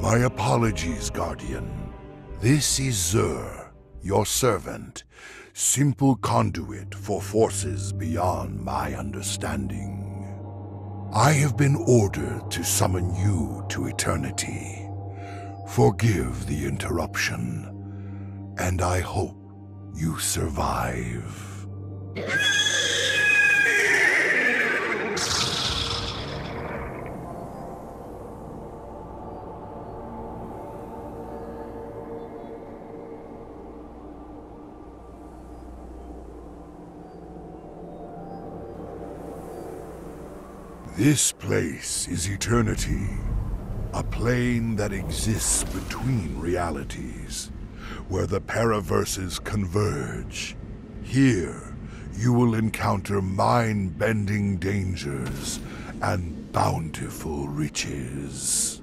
My apologies, Guardian. This is Zur, your servant, simple conduit for forces beyond my understanding. I have been ordered to summon you to eternity. Forgive the interruption, and I hope you survive. This place is eternity, a plane that exists between realities, where the paraverses converge. Here, you will encounter mind-bending dangers and bountiful riches.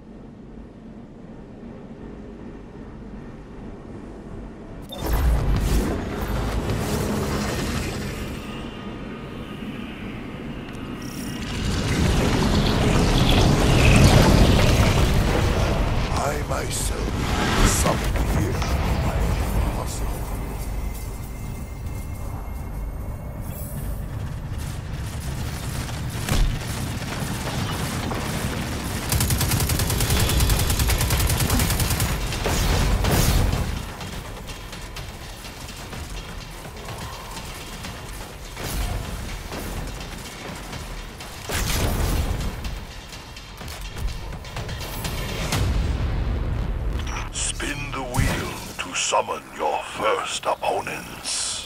Summon your first opponents.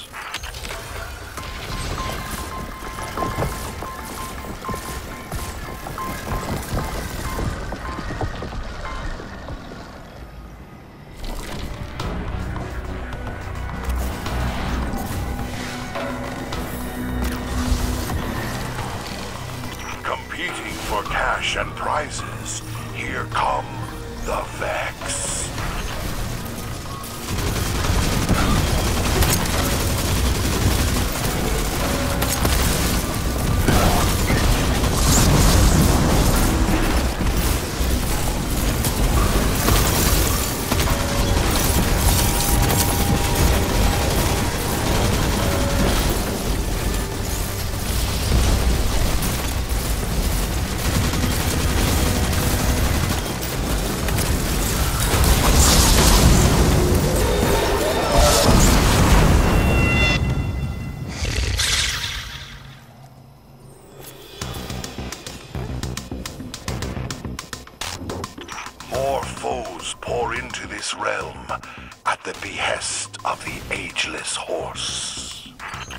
Competing for cash and prizes, here come the Vex. More foes pour into this realm at the behest of the Ageless Horse.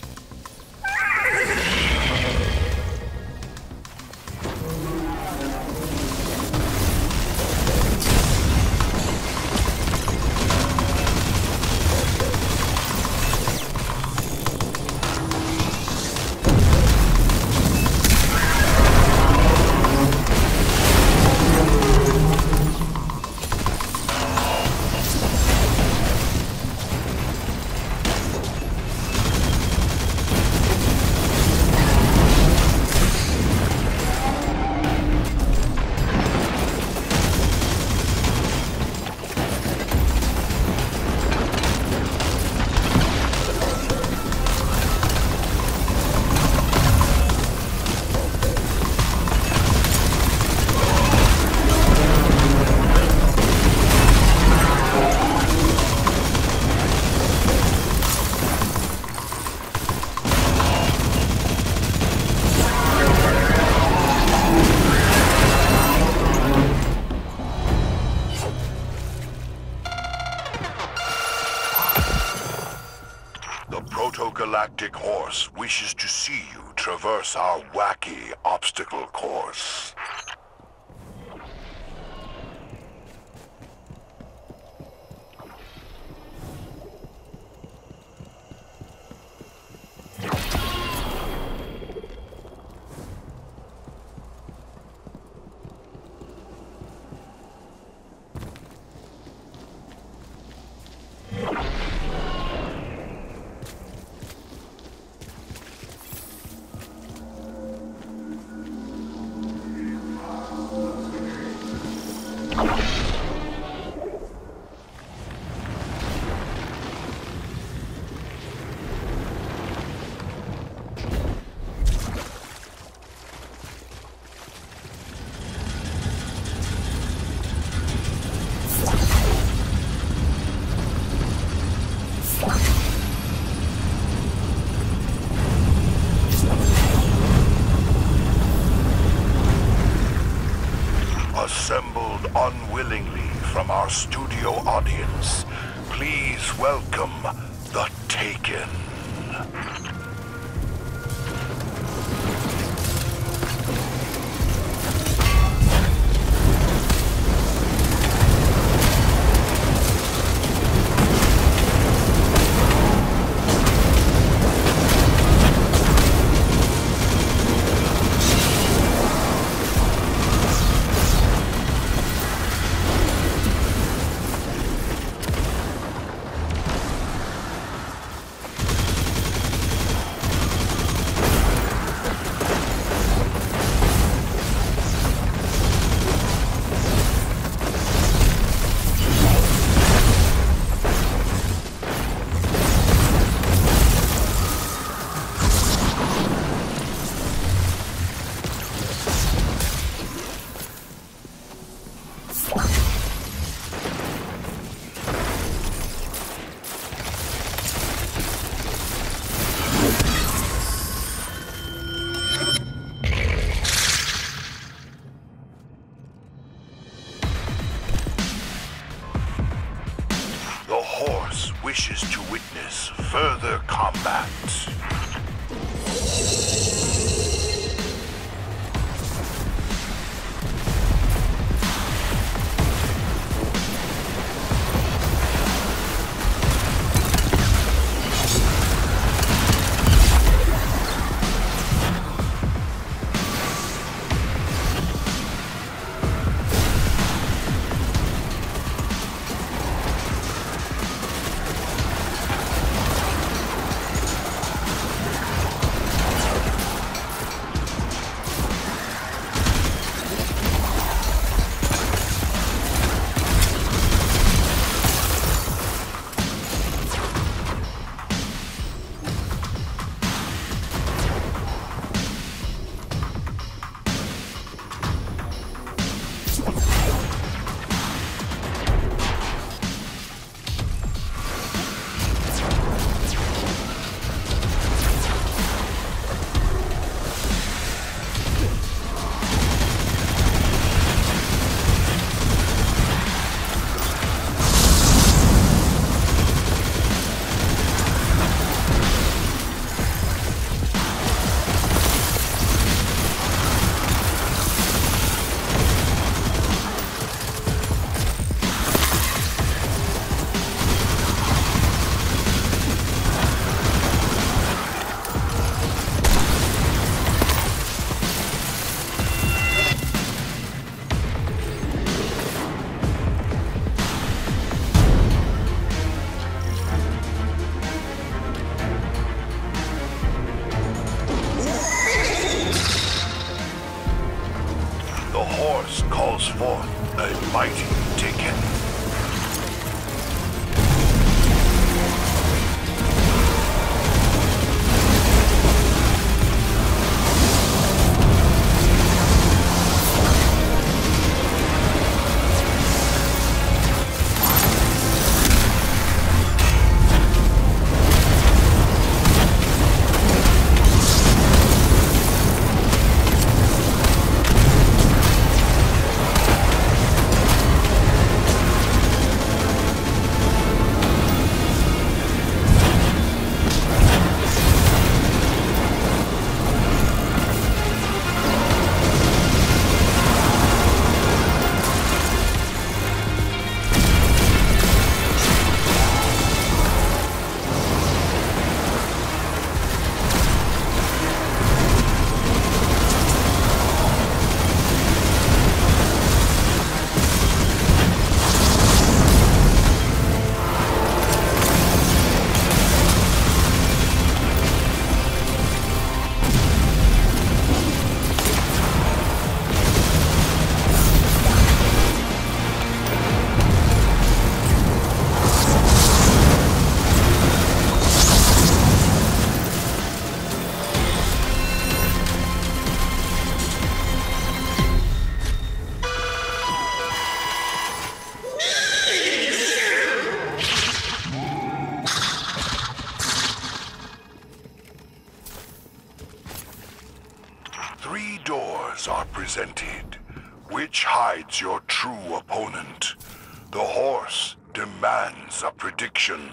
The Proto-Galactic Horse wishes to see you traverse our wacky obstacle course. assembled unwillingly from our studio audience, please welcome the Taken. The horse wishes to witness further combat. Calls forth a mighty Taken. Three doors are presented. Which hides your true opponent? The horse demands a prediction.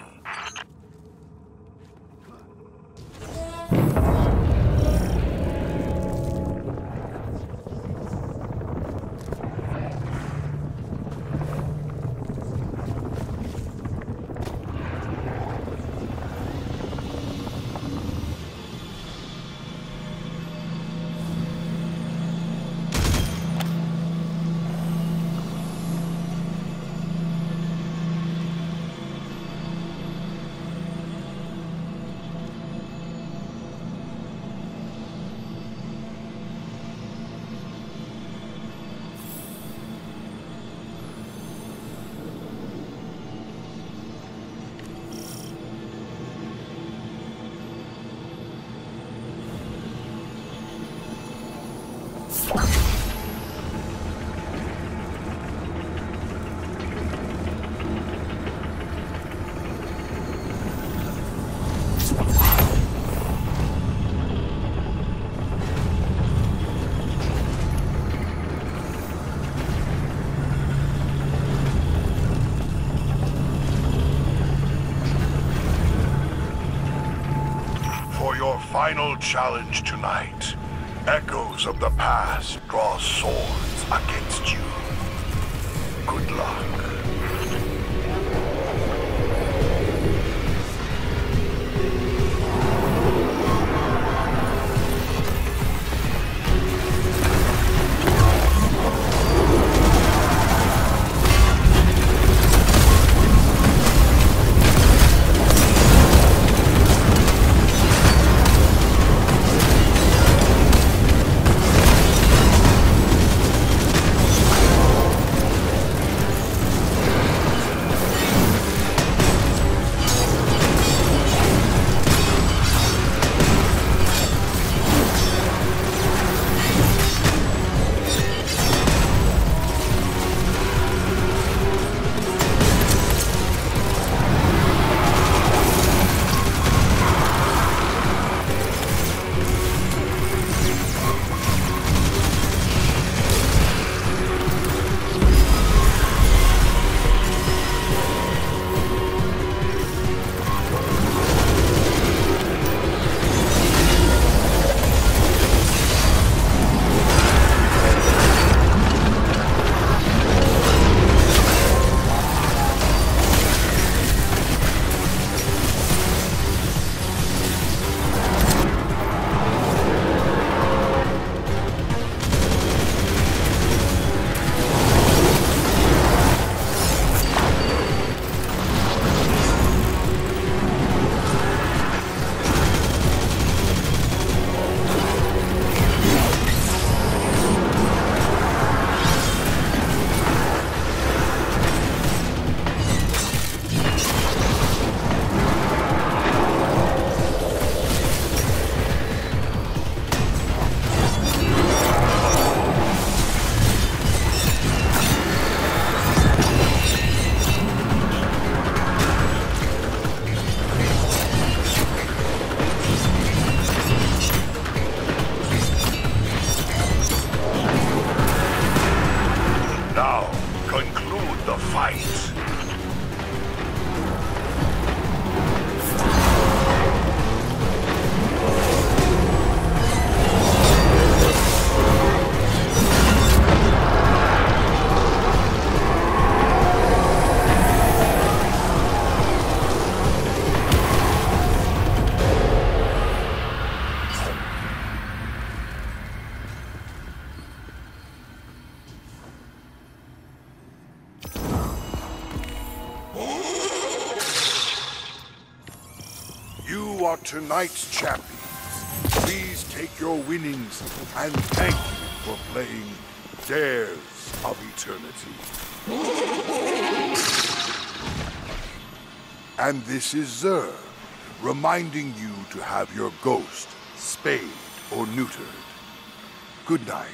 Final challenge tonight. Echoes of the past draw swords against you. Good luck. You are tonight's champions. Please take your winnings and thank you for playing Dares of Eternity. And this is Xur, reminding you to have your ghost spayed or neutered. Good night.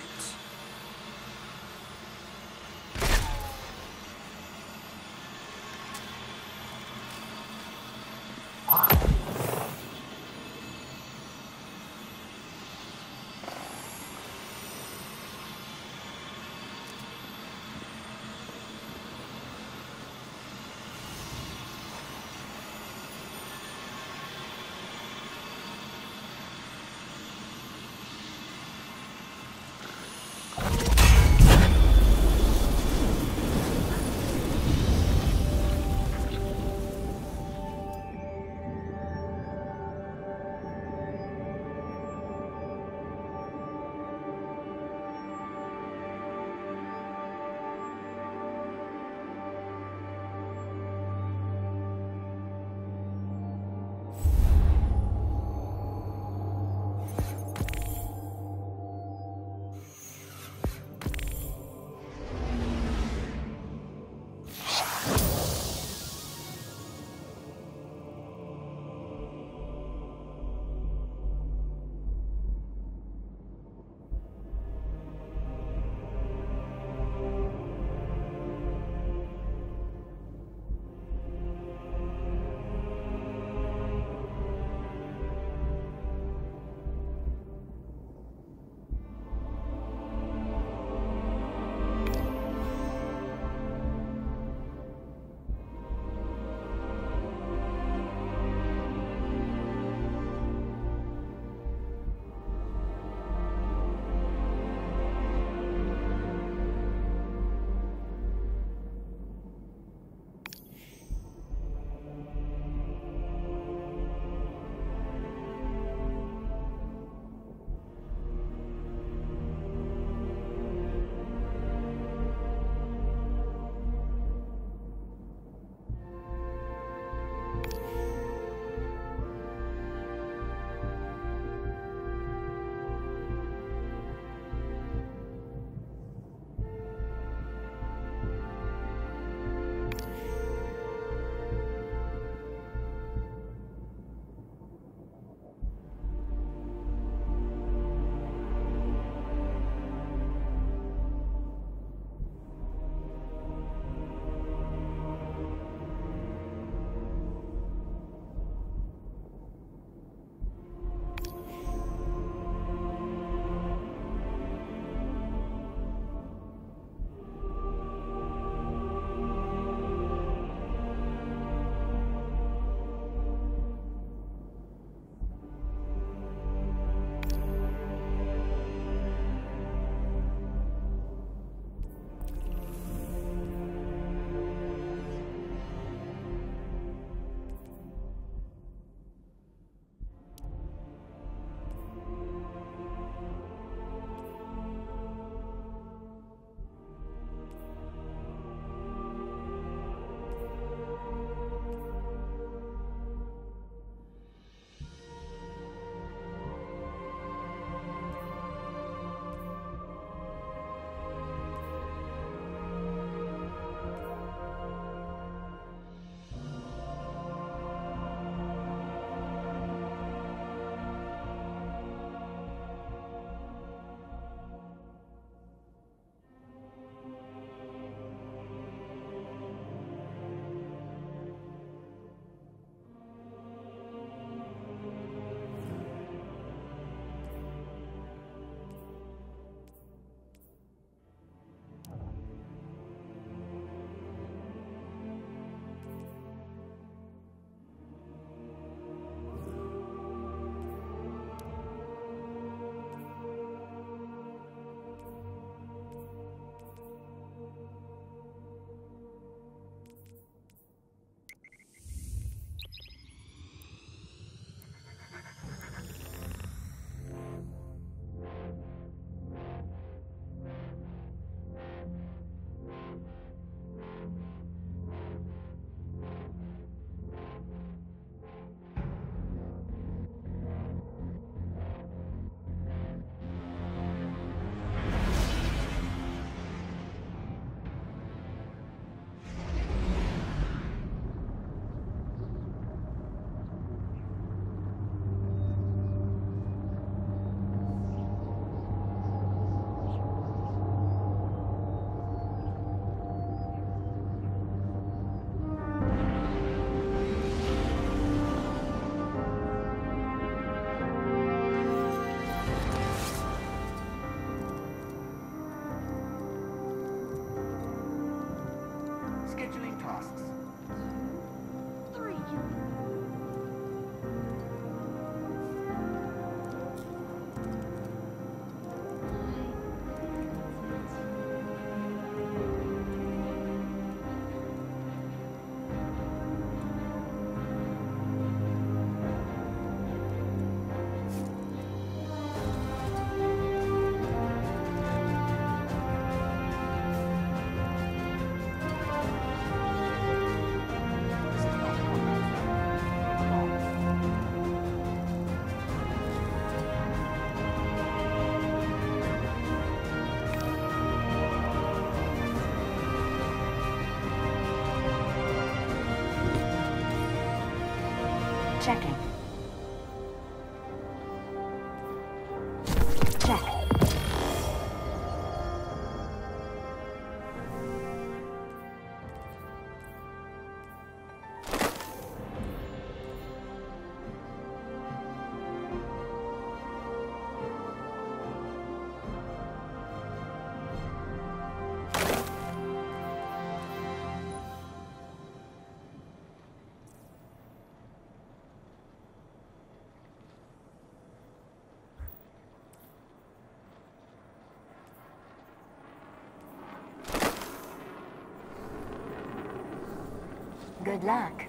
Good luck.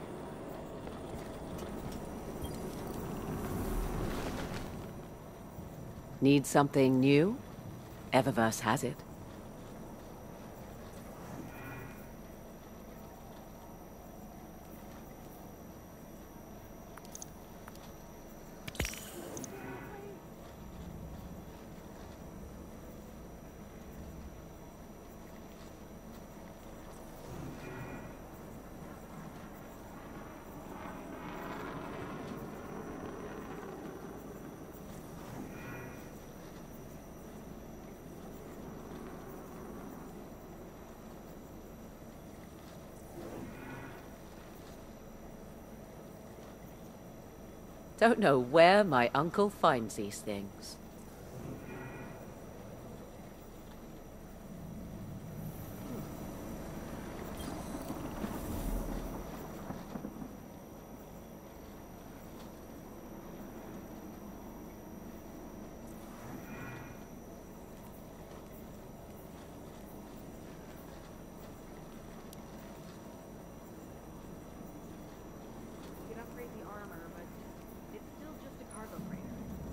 Need something new? Eververse has it. Don't know where my uncle finds these things. You can upgrade the armor, but it's still just a cargo freighter.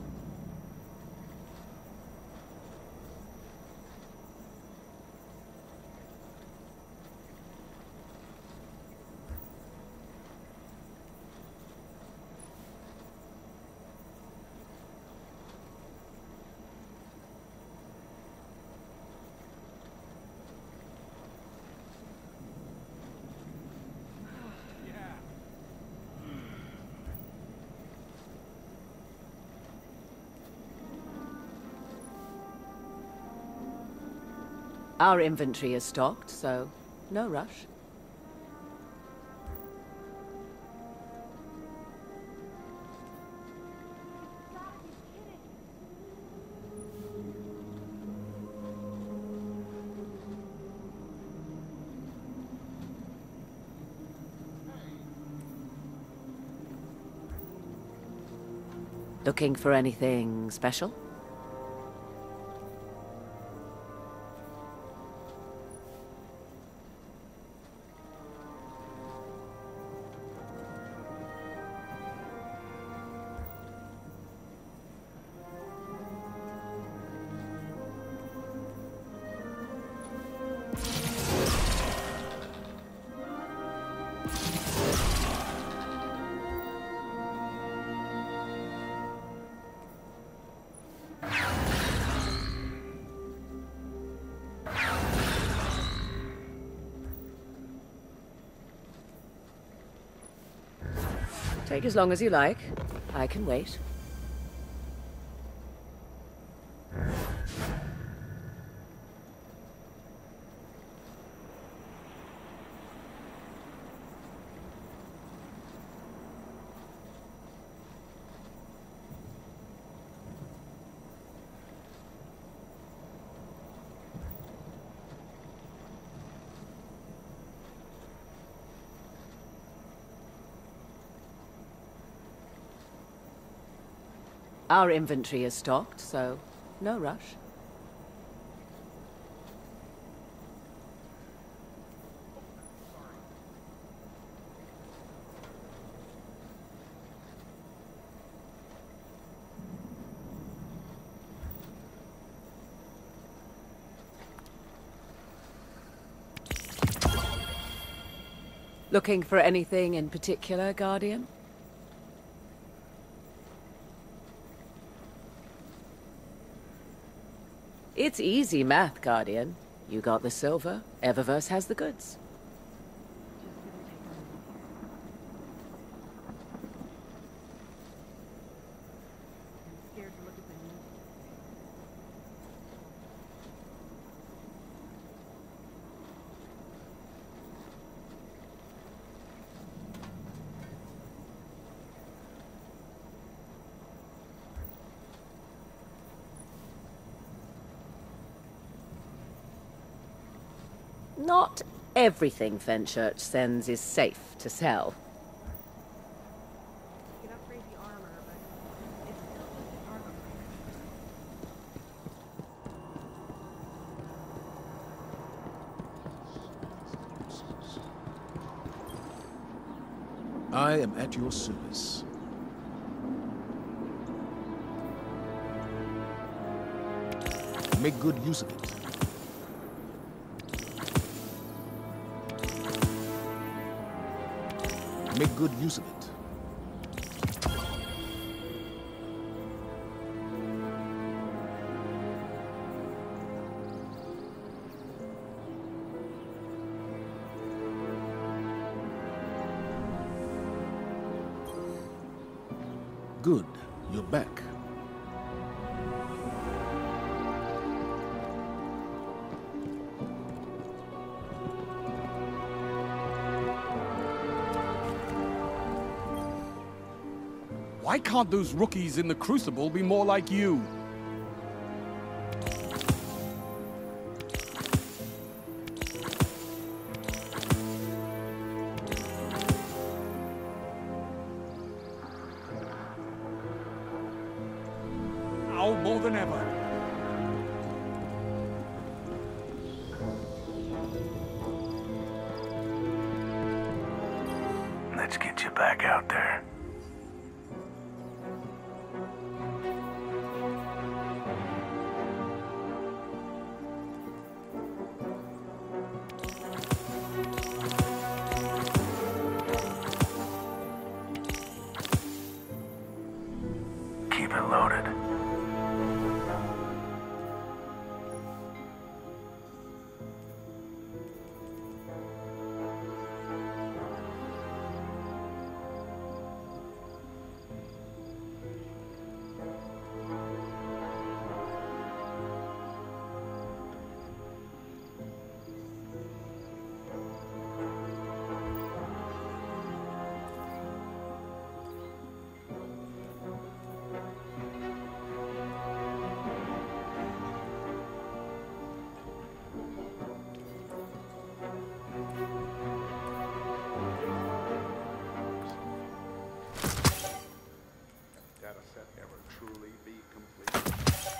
Our inventory is stocked, so no rush. Looking for anything special? Take as long as you like. I can wait. Our inventory is stocked, so no rush. Looking for anything in particular, Guardian? It's easy math, Guardian. You got the silver, Eververse has the goods. I'm scared to look at the news. Not everything Fenchurch sends is safe to sell. You can upgrade the armor, but it's still just a cargo freighter. I am at your service. Make good use of it. Make good use of it. Good. You're back. Why can't those rookies in the Crucible be more like you? Now more than ever. Let's get you back out there. Keep it loaded. Data set ever truly be complete?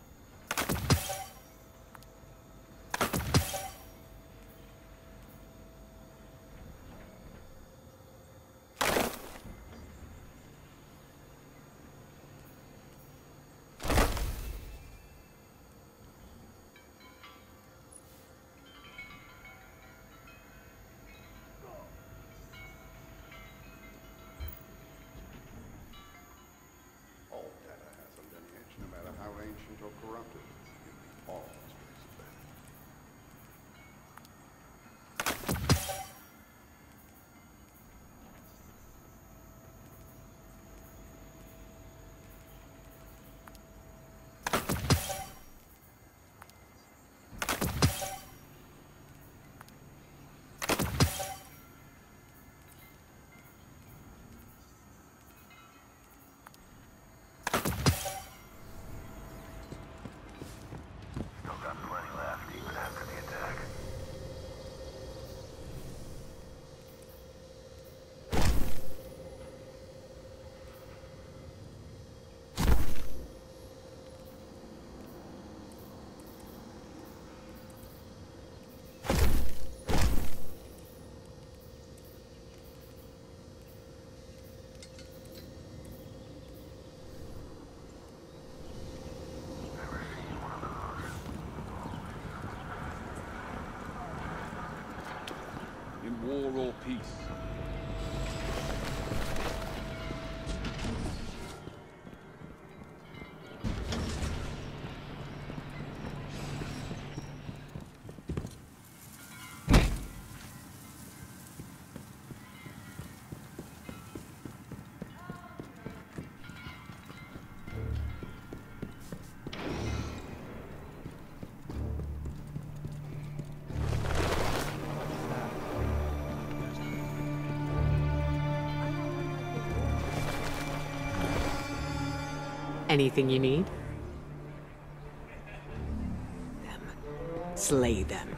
All data has a lineage, no matter how ancient or corrupted. All mysteries of that. Still got plenty left, even after the attack. Never seen one of those. In war or peace. Anything you need? Them. Slay them.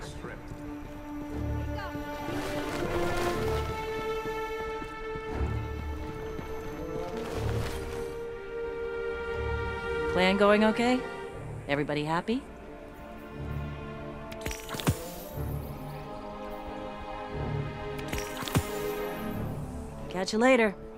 Plan going okay? Everybody happy? Catch you later.